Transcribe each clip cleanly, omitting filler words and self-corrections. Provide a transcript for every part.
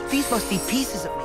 These must be pieces of me.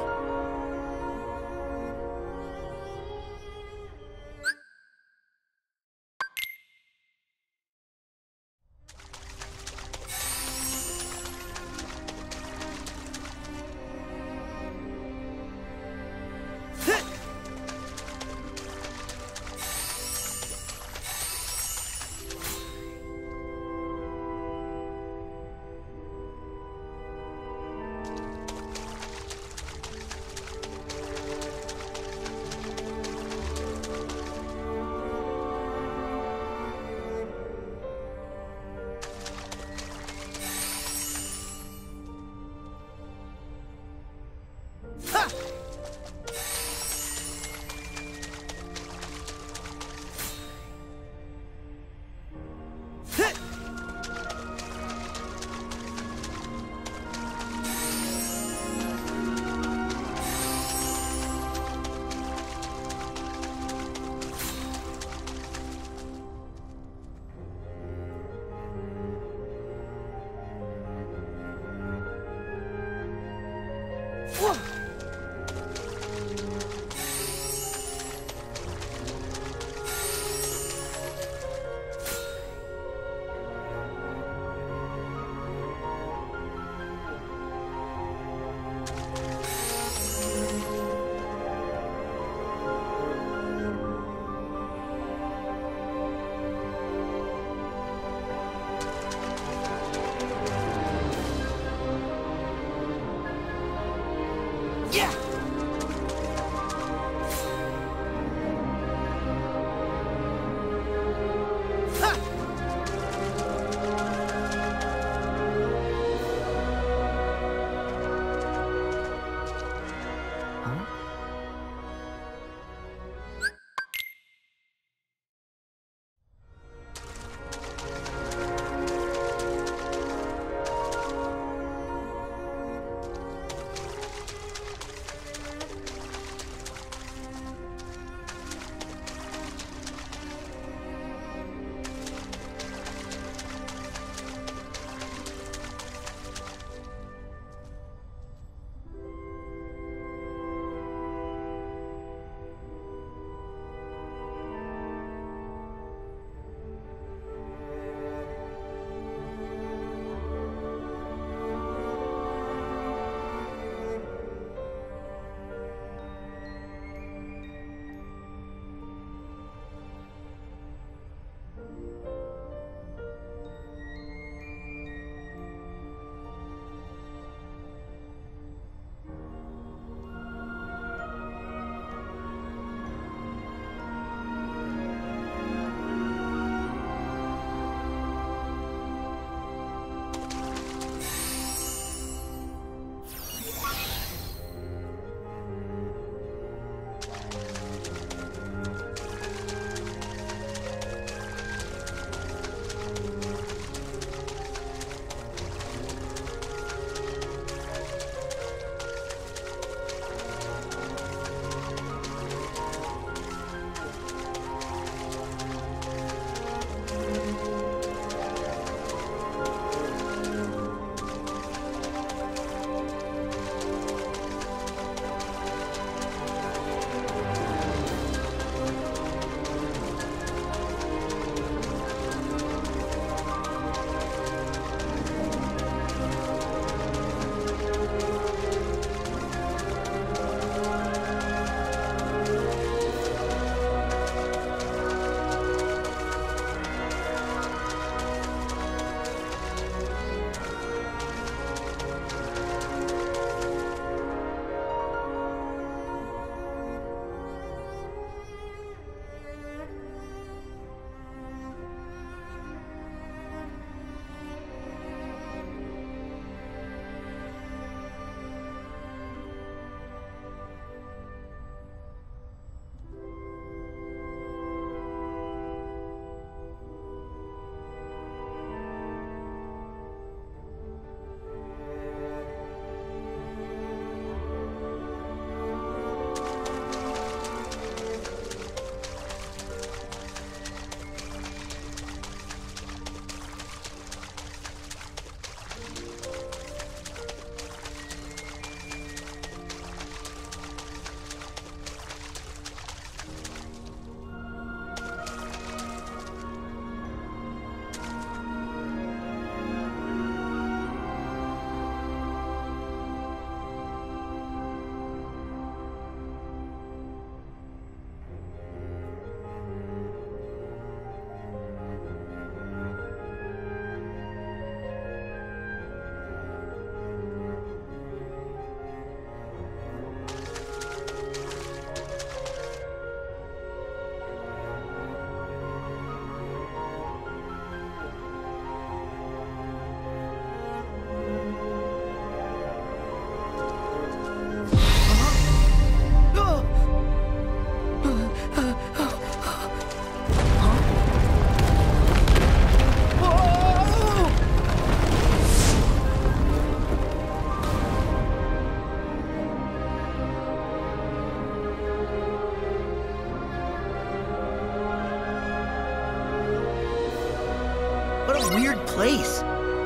place.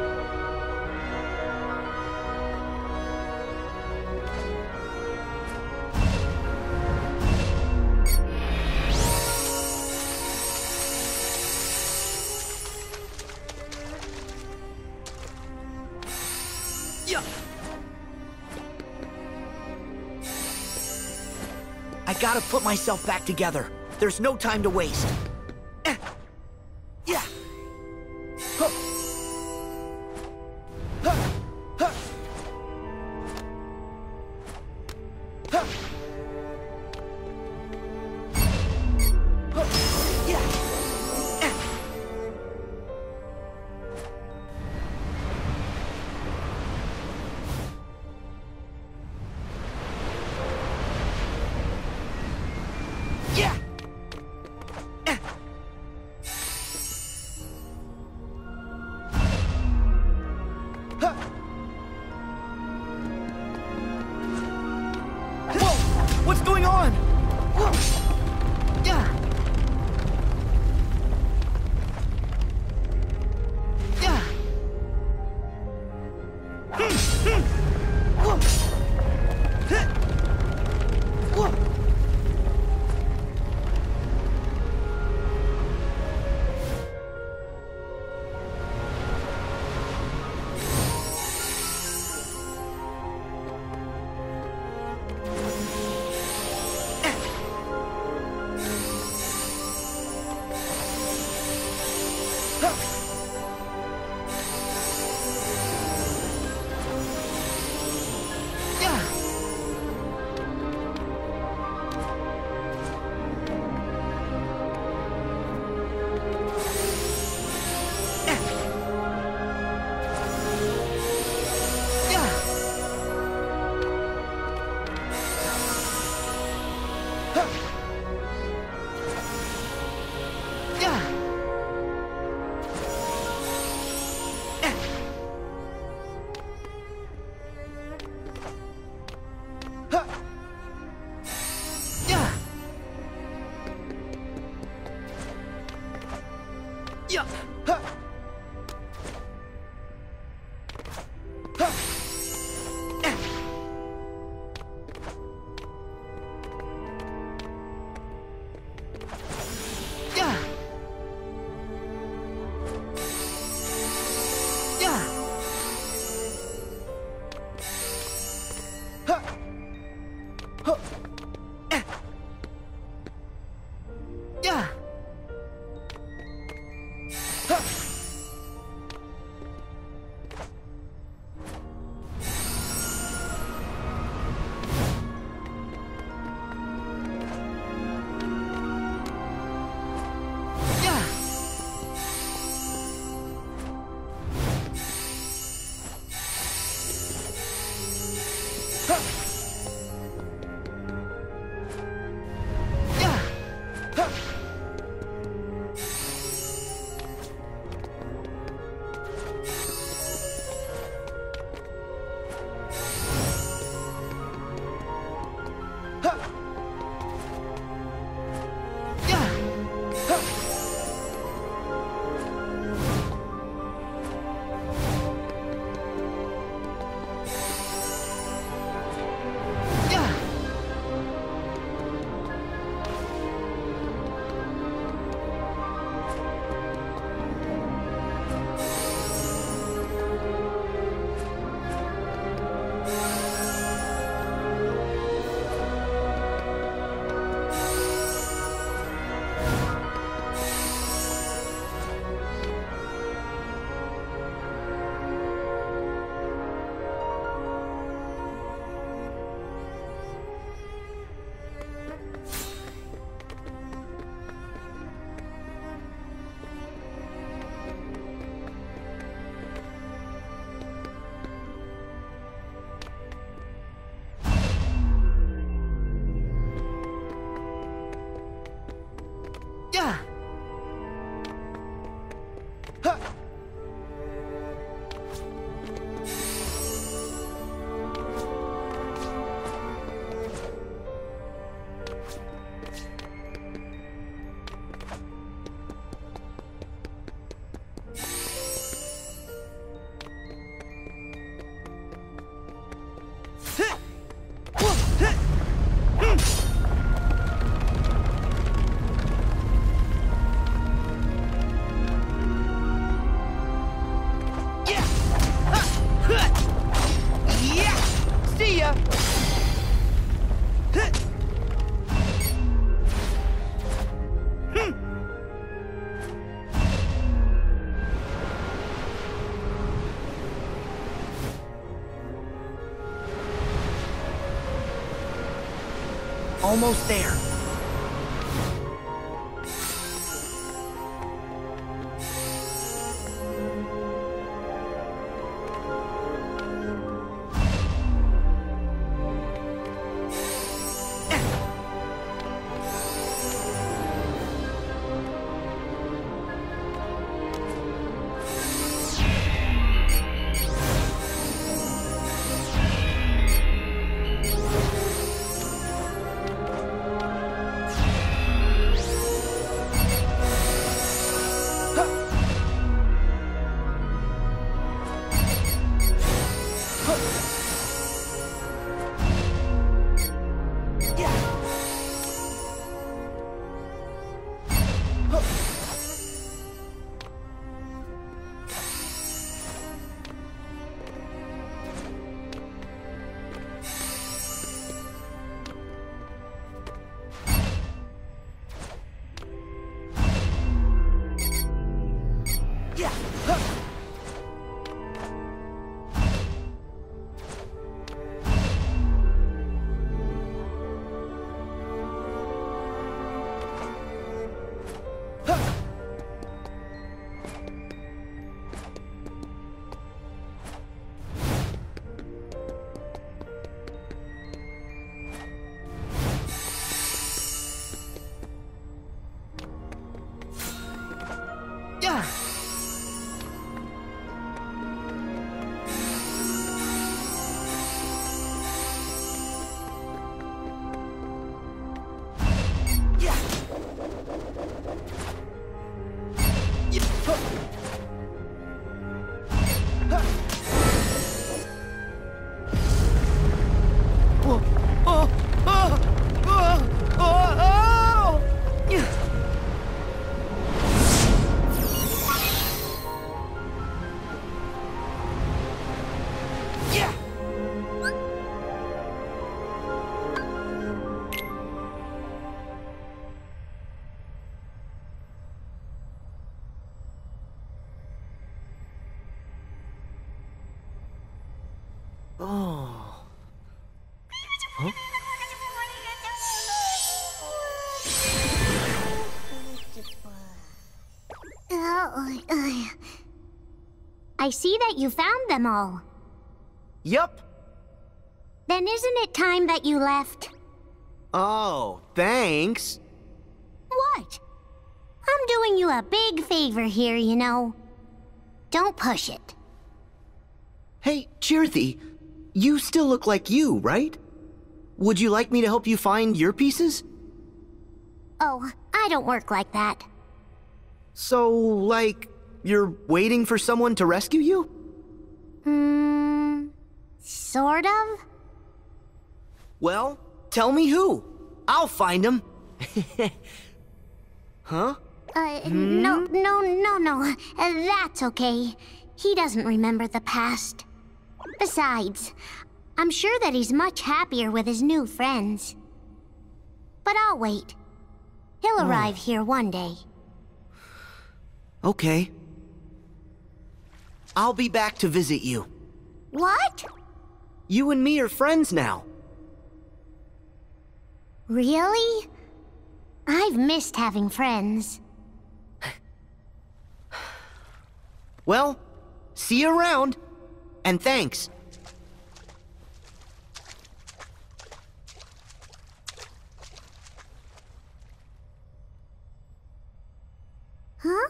Yeah. I gotta put myself back together. There's no time to waste. Yeah. Huh. Huh. Huh. Huh. Huh. Yeah. Yeah. Huh. Whoa! What's going on? Whoa. Yeah. Yeah. Whoa. Whoa. Yeah. Huh. Huh. Yeah. Yeah. Huh. Huh. Yeah. Huh. Almost there. Oh. Huh? I see that you found them all. Yup. Then isn't it time that you left? Oh, thanks. What? I'm doing you a big favor here, you know. Don't push it. Hey, Cheerthy, you still look like you, right? Would you like me to help you find your pieces? Oh, I don't work like that. So, like, you're waiting for someone to rescue you? Sort of? Well, tell me who. I'll find him. Huh? No. That's okay. He doesn't remember the past. Besides, I'm sure that he's much happier with his new friends. But I'll wait. He'll arrive here one day. Okay. I'll be back to visit you. What? You and me are friends now. Really? I've missed having friends. Well, see you around. And thanks. Huh?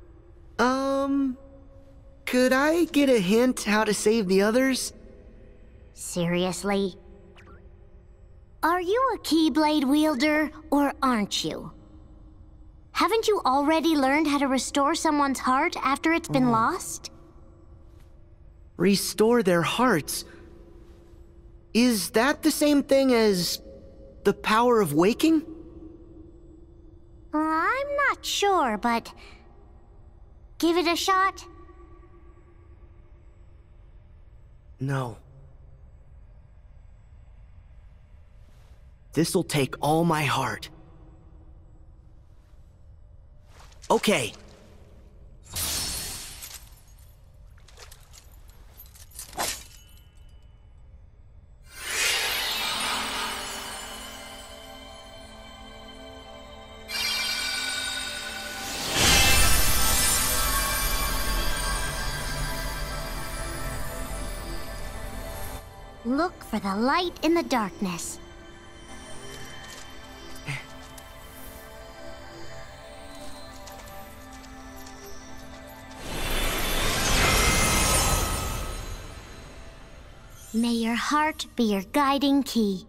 Could I get a hint how to save the others? Seriously? Are you a Keyblade wielder, or aren't you? Haven't you already learned how to restore someone's heart after it's been lost? Restore their hearts. Is that the same thing as the power of waking? I'm not sure, but give it a shot. No. This'll take all my heart. Okay. Look for the light in the darkness. May your heart be your guiding key.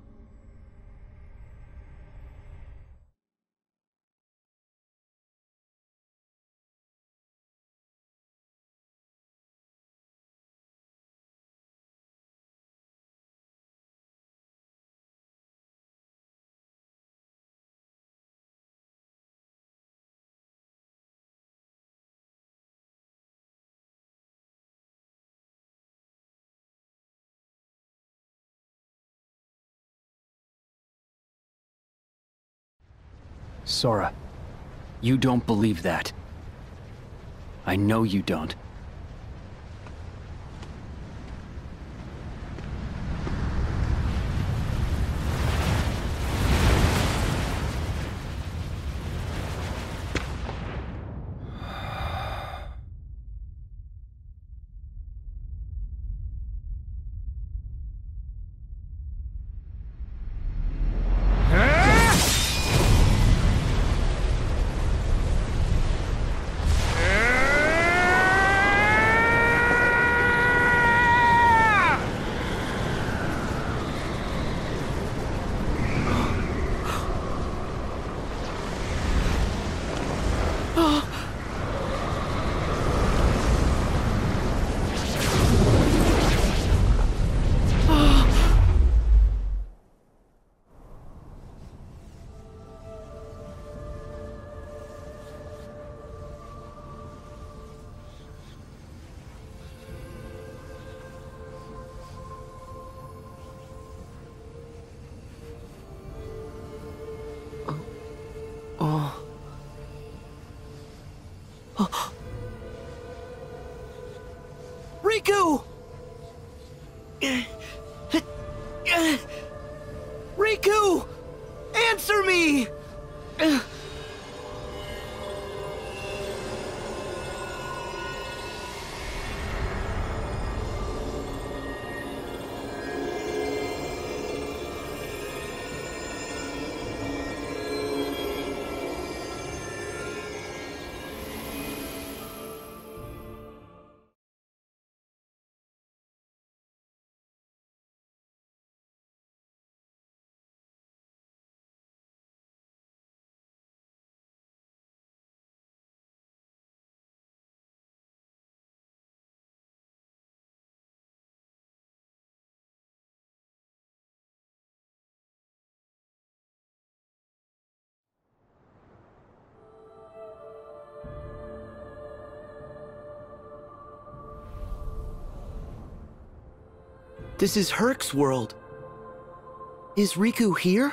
Sora, you don't believe that. I know you don't. Riku! Riku! Answer me! This is Herc's world. Is Riku here?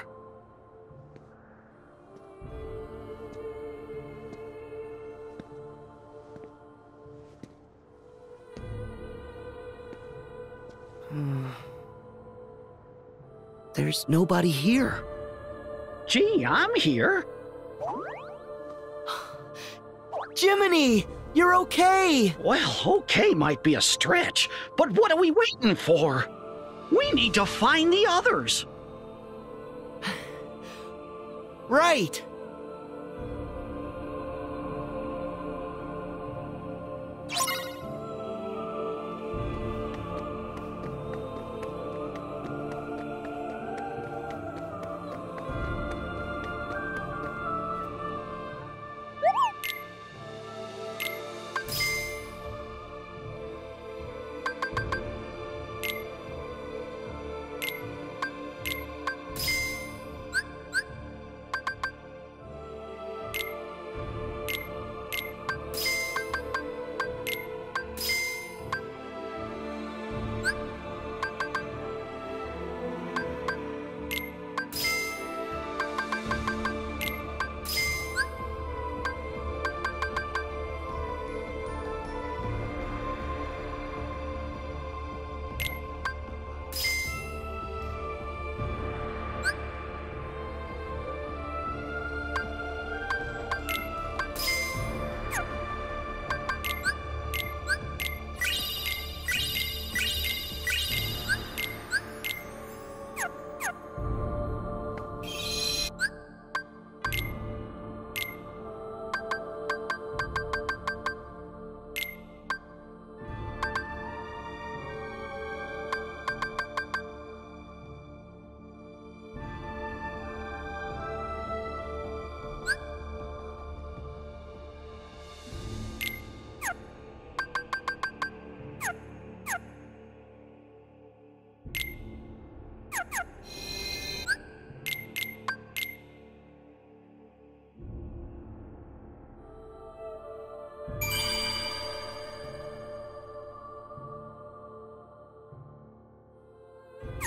There's nobody here. Gee, I'm here. Jiminy! You're okay! Well, okay might be a stretch, but what are we waiting for? We need to find the others. Right!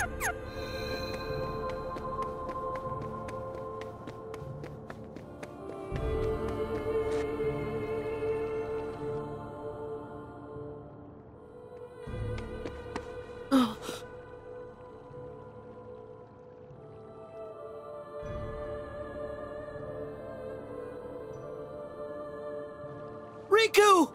Riku!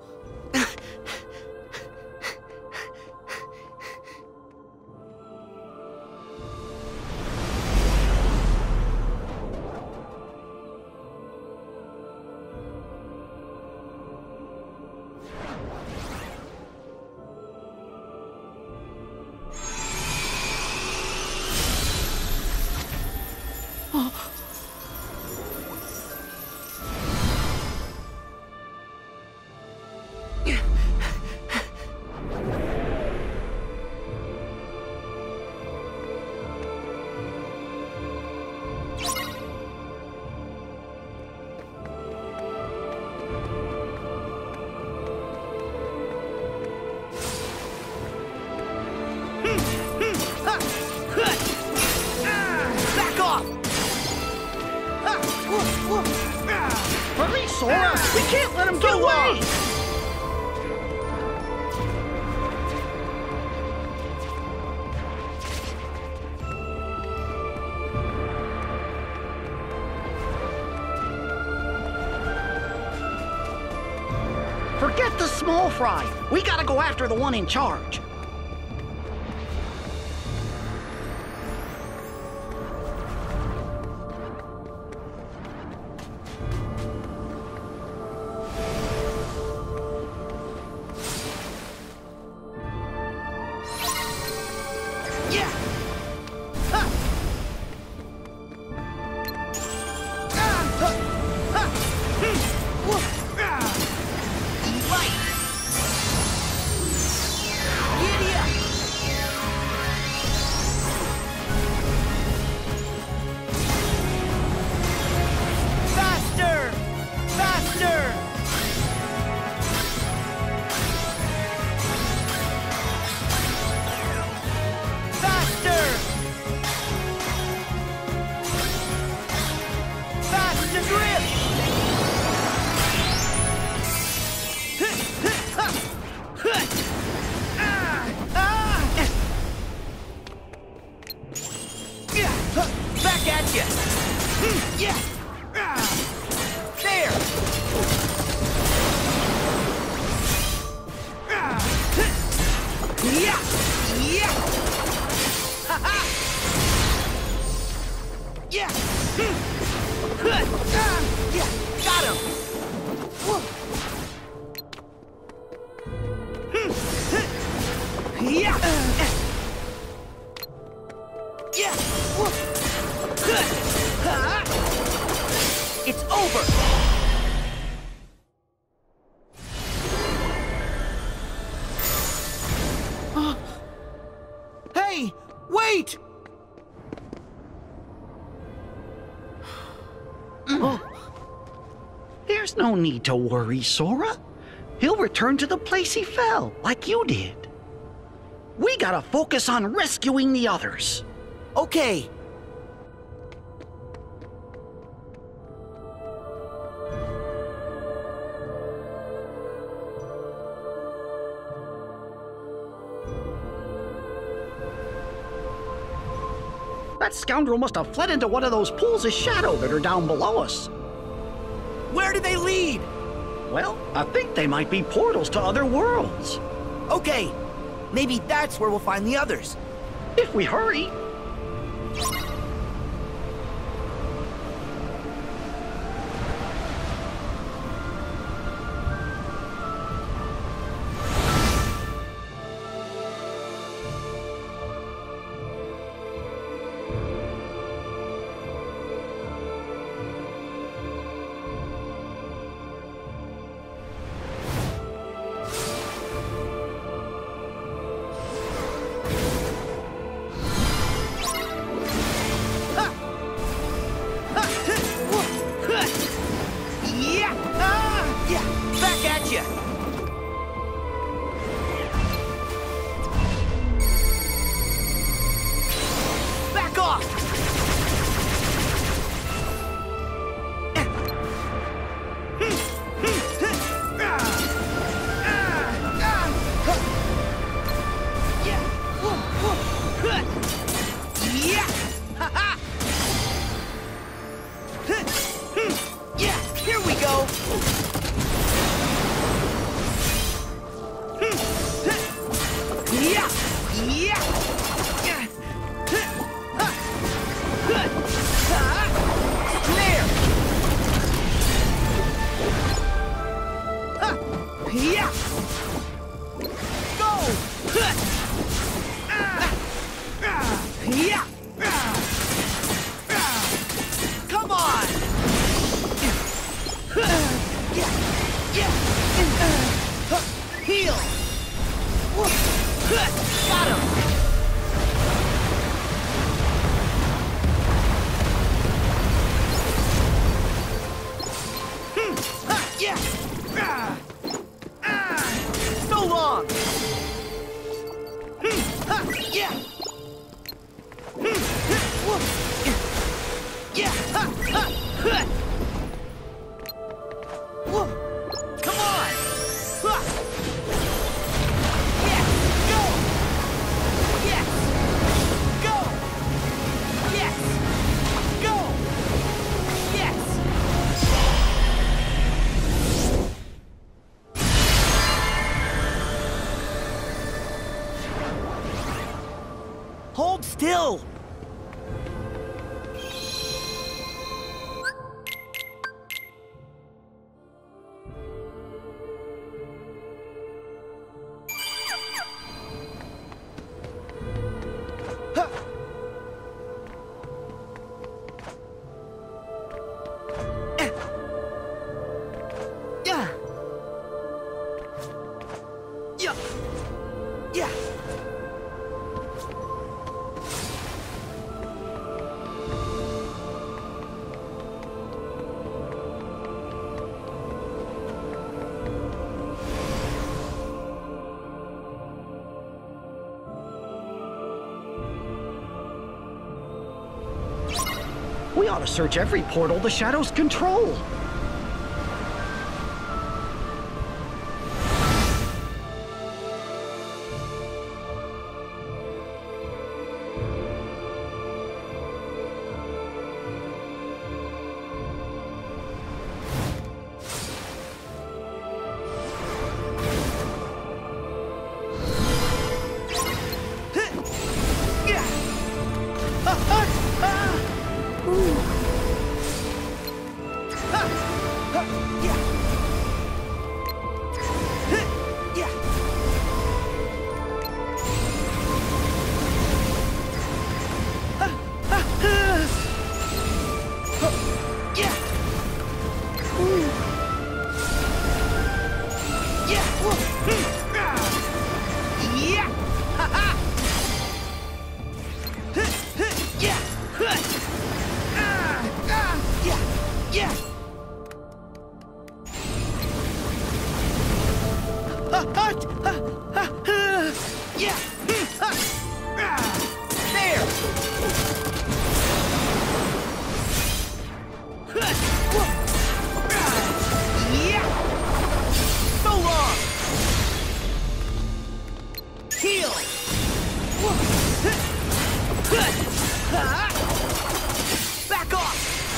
Back off! Hurry, Sora! We can't let him get away! Forget the small fry. We gotta go after the one in charge. Back at you! Yeah! There! Yeah! Yeah! Ha-ha! Yeah! Yeah! Got him! Yeah! Yeah! It's over! Hey! Wait! There's no need to worry, Sora. He'll return to the place he fell, like you did. We gotta focus on rescuing the others. Okay. That scoundrel must have fled into one of those pools of shadow that are down below us. Where do they lead? Well, I think they might be portals to other worlds. Okay. Maybe that's where we'll find the others. If we hurry. Yeah! Yeah! Snare! Yeah! Go! Yeah! Come on! Heal! Got him! Yeah! So long! Yeah! Yeah! Come on! Yes! Go! Yes! Go! Yes! Go! Yes! Hold still! Yeah. We ought to search every portal the shadows control. Back off!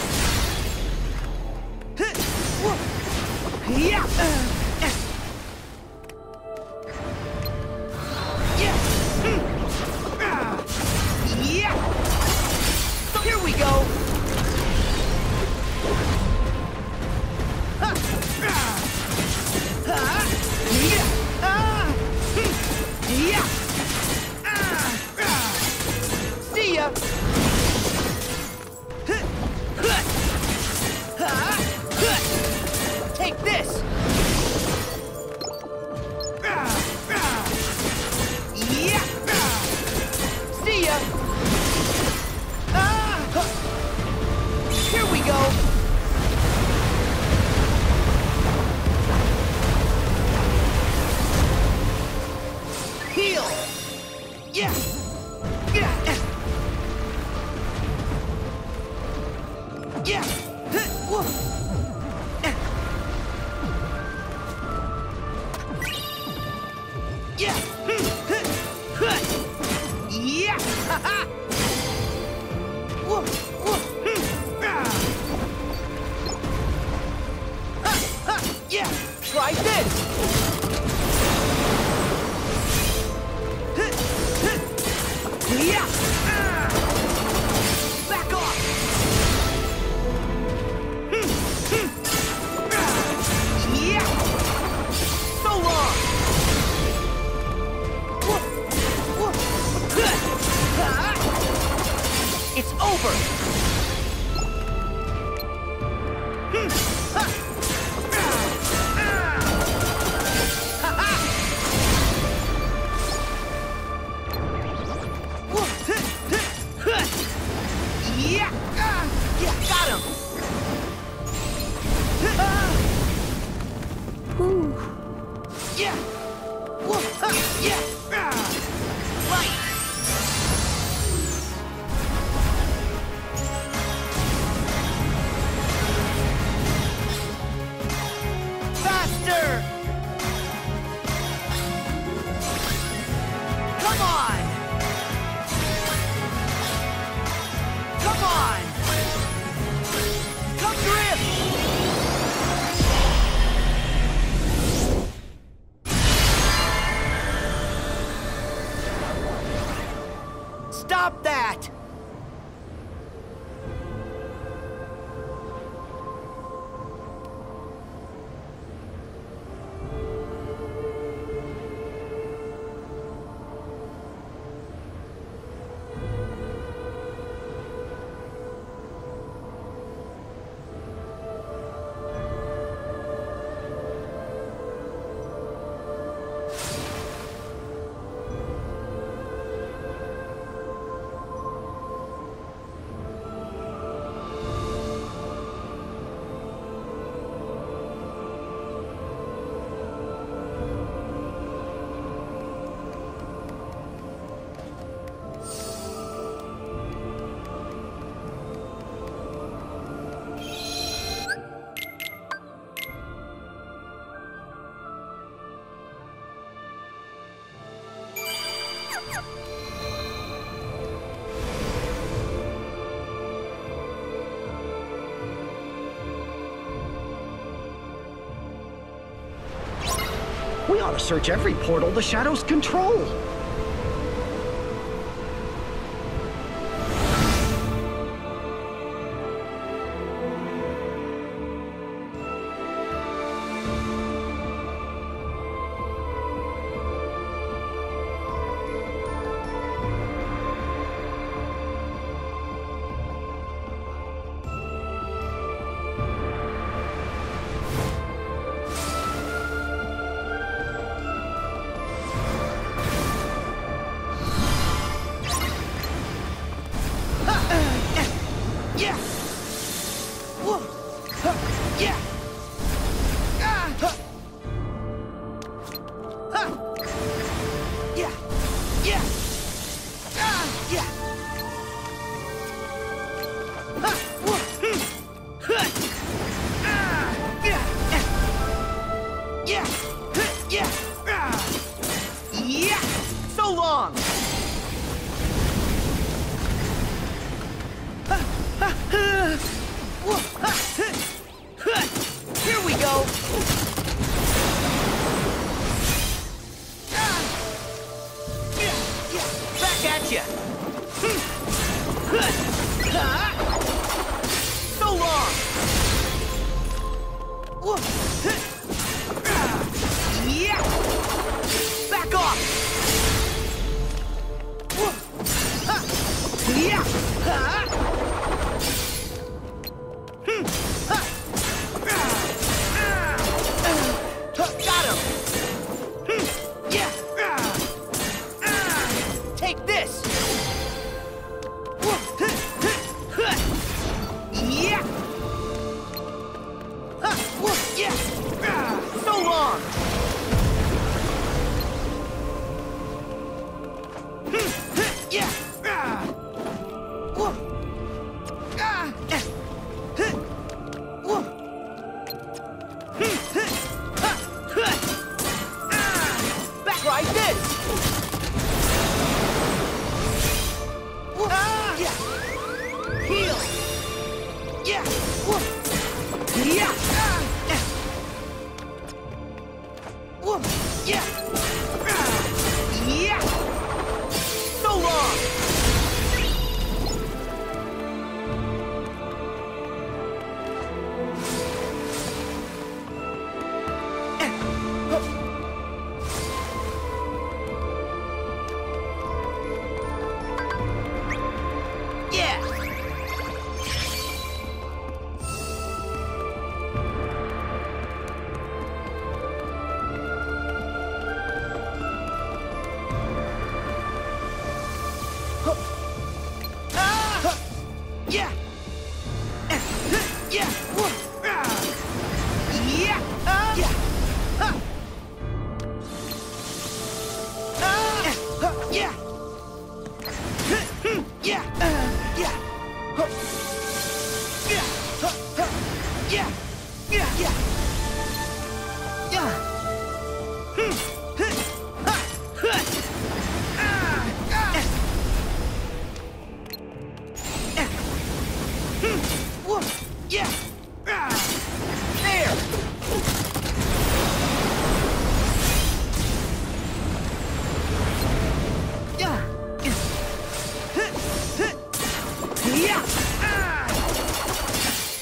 Here we go! See ya! Take this! See ya! Here we go! Heal! Yeah! Yeah! Yeah! Yeah! Yeah! Yeah! Try this! over! Yeah! Yeah, got him! Yeah! Yeah! Right! Faster! Come on! Come on! Come drift! Stop that! We ought to search every portal the shadows control. Yeah! Whoa! Yeah! Yeah! Yeah! Yeah! Yeah! Yeah! Yeah! So long! Here we go! Back at ya! So long! Yeah! Back off! Yeah! Got him! Yeah! Take this! Yeah! Yeah! So long! Yeah! Back like this! Yeah! Heal! Yeah! Yeah! Yeah! Yeah!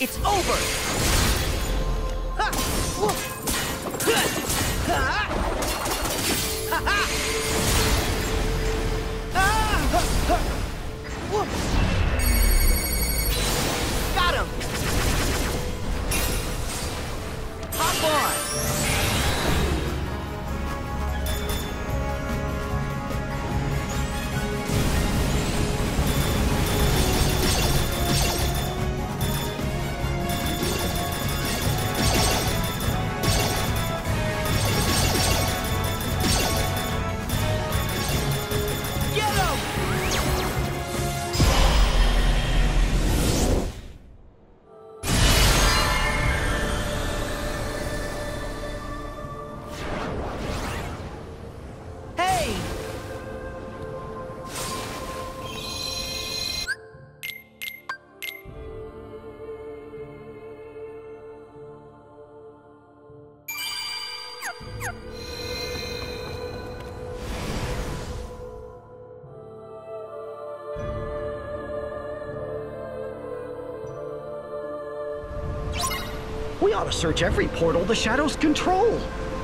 It's over! Ha! Whoa! Ha! Ha! Ha! Ha! Ah! Ha! Ha! Whoa! Got him! Hop on! We ought to search every portal the shadows control.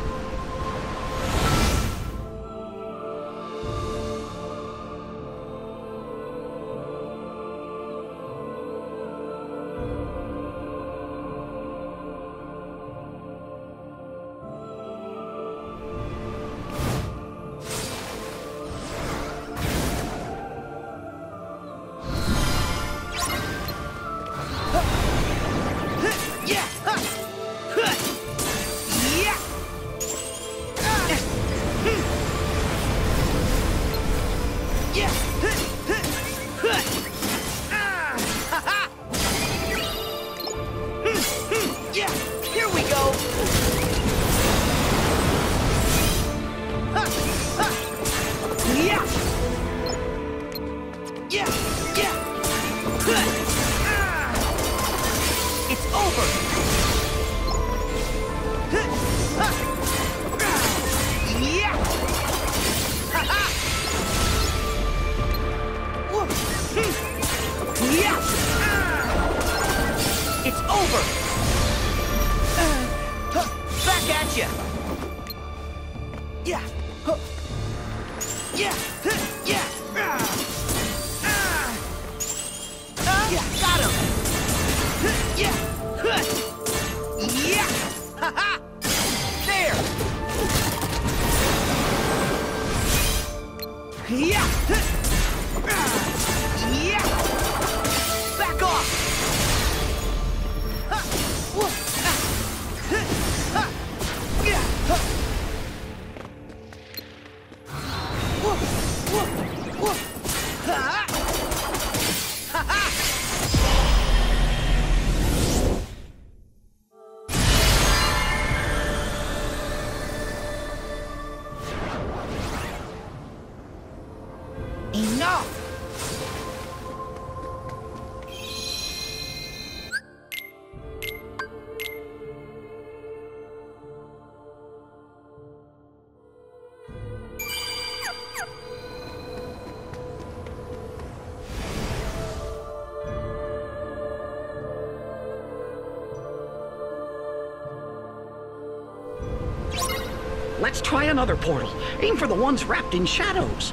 Let's try another portal. Aim for the ones wrapped in shadows.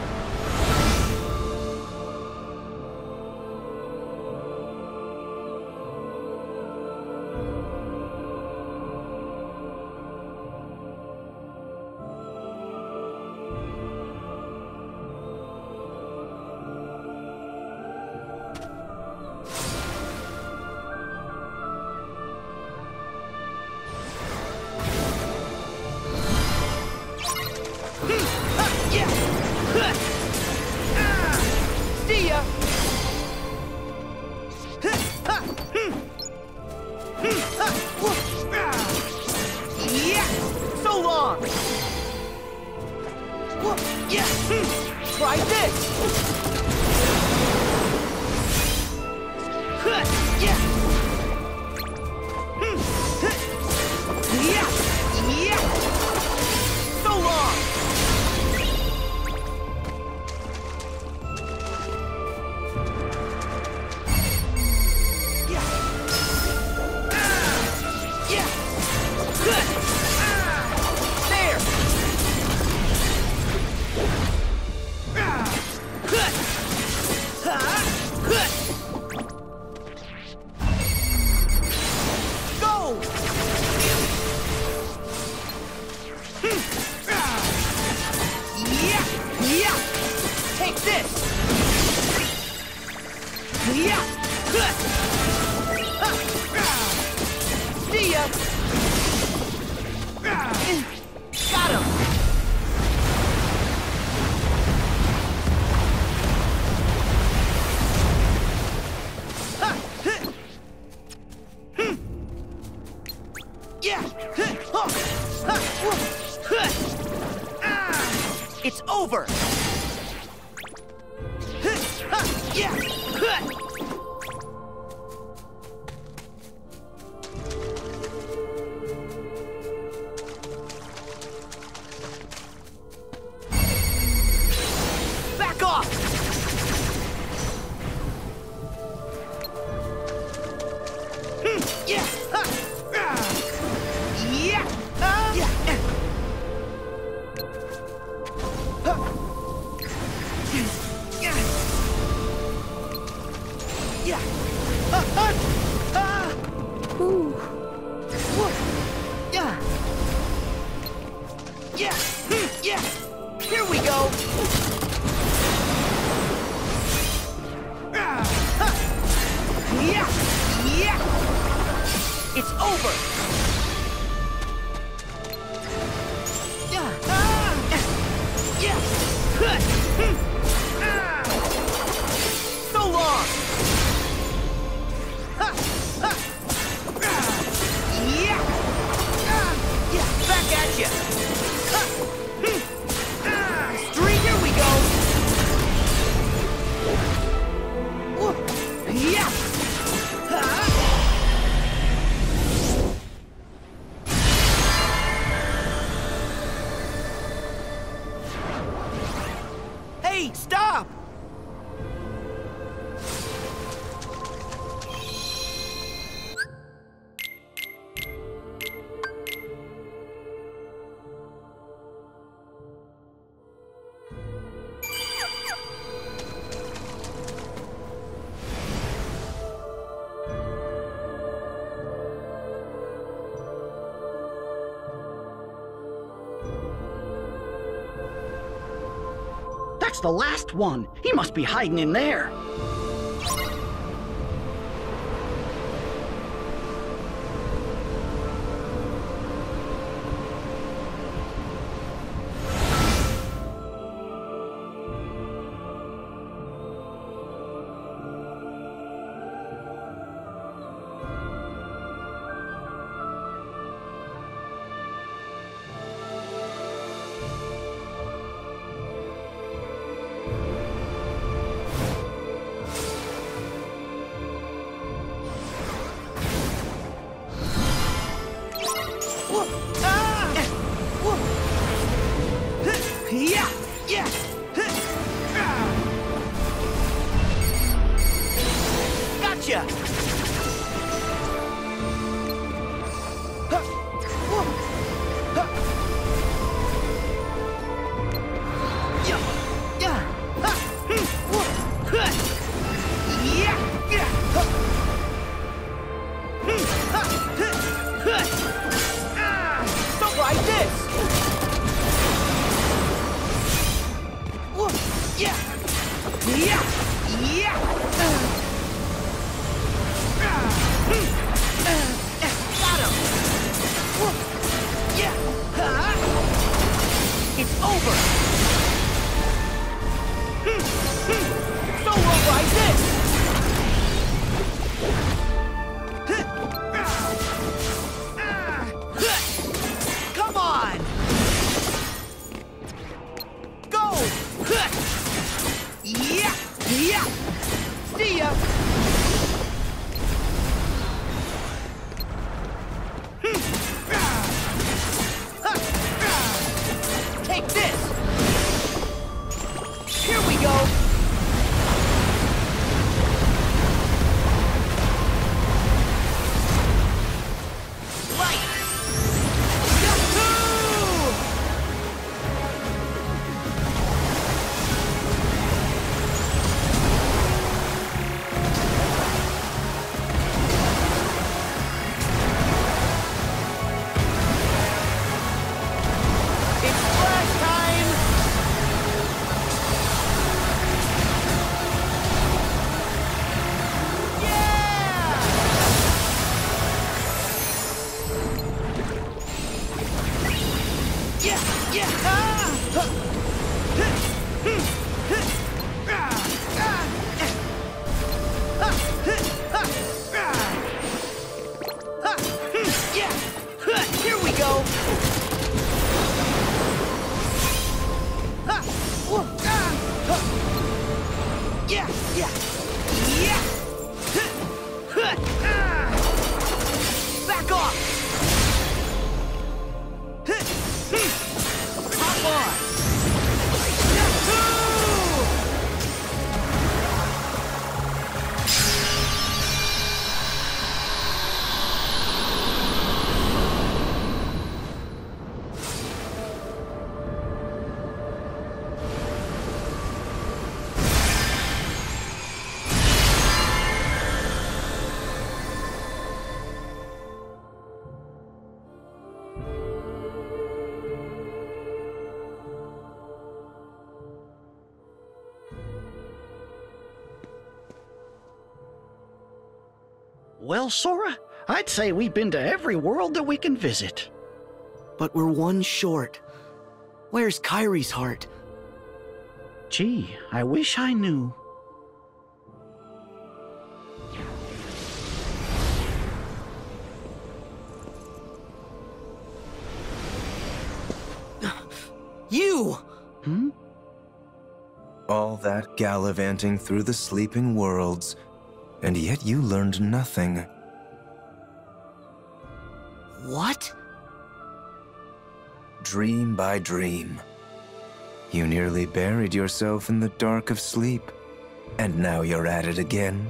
Try this! So long! Hey, stop! That's the last one. He must be hiding in there. Gotcha! Try this! Got him! It's over! Solo ride this! Come on! Go! Yeah! See ya! Take this! Here we go! Right! Yahoo! It's splash time! Yeah! Here we go! Back off! Hop on! Yahoo! Well, Sora, I'd say we've been to every world that we can visit. But we're one short. Where's Kairi's heart? Gee, I wish I knew. You! All that gallivanting through the sleeping worlds, and yet you learned nothing. What? Dream by dream. You nearly buried yourself in the dark of sleep, and now you're at it again.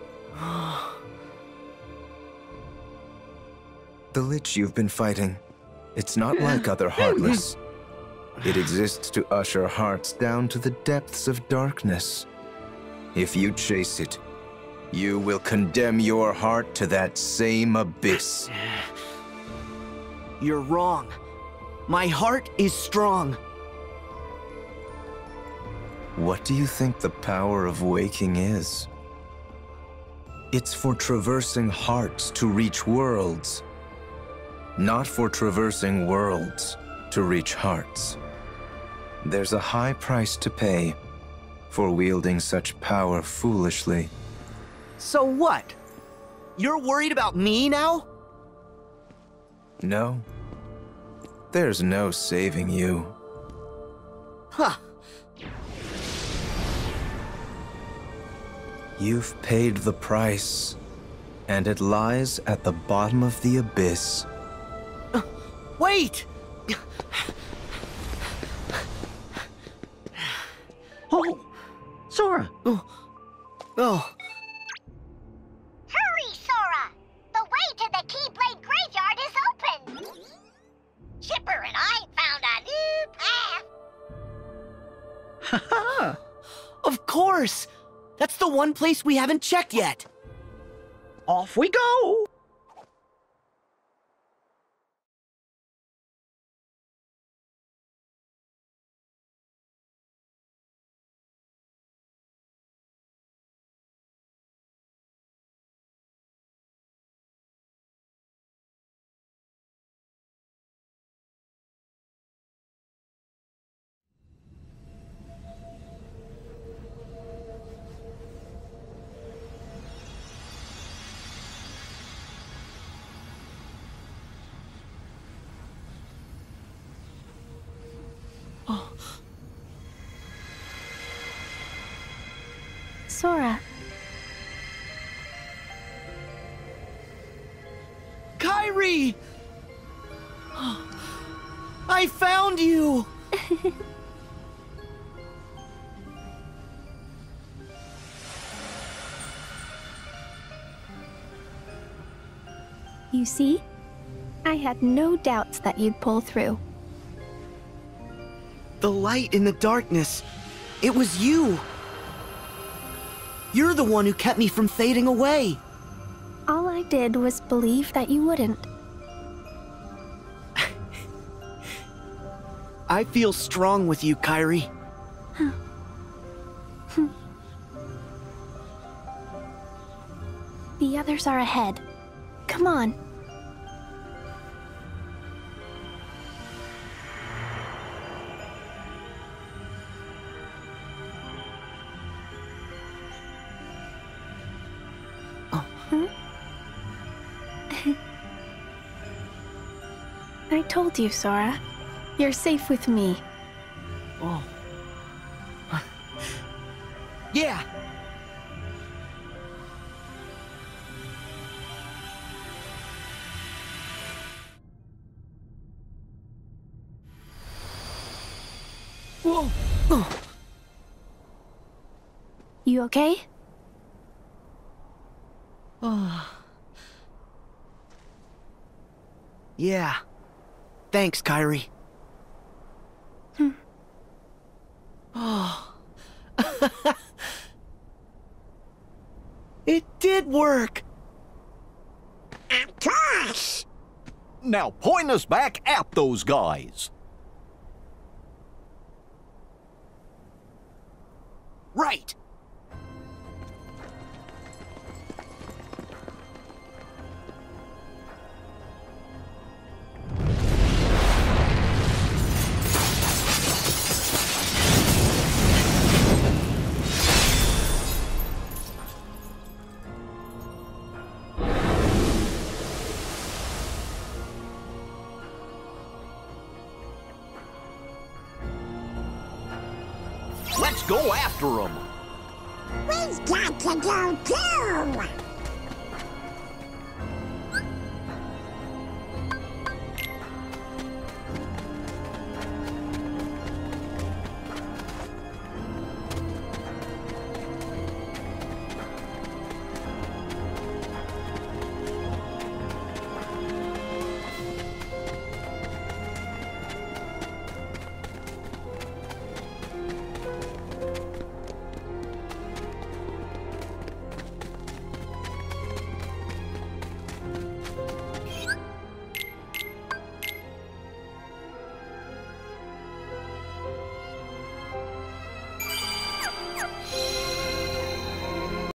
The Lich you've been fighting, it's not like other Heartless. It exists to usher hearts down to the depths of darkness. If you chase it, you will condemn your heart to that same abyss. You're wrong. My heart is strong. What do you think the power of waking is? It's for traversing hearts to reach worlds, not for traversing worlds to reach hearts. There's a high price to pay for wielding such power foolishly. So what? You're worried about me now? No. There's no saving you. Huh. You've paid the price, and it lies at the bottom of the abyss. Wait! Oh, Sora. Oh. Hurry, Sora! The way to the Keyblade Graveyard is open! Chipper and I found a new path! Haha. Of course! That's the one place we haven't checked yet. Off we go. Sora. Kairi! I found you! You see? I had no doubts that you'd pull through. The light in the darkness. It was you! You're the one who kept me from fading away. All I did was believe that you wouldn't. I feel strong with you, Kairi. The others are ahead. Come on. I told you, Sora. You're safe with me. Oh. Yeah! Whoa! Oh. You okay? Yeah. Thanks, Kairi. Oh. It did work! Gosh! Now point us back at those guys. Right! Let's go after them. We've got to go too!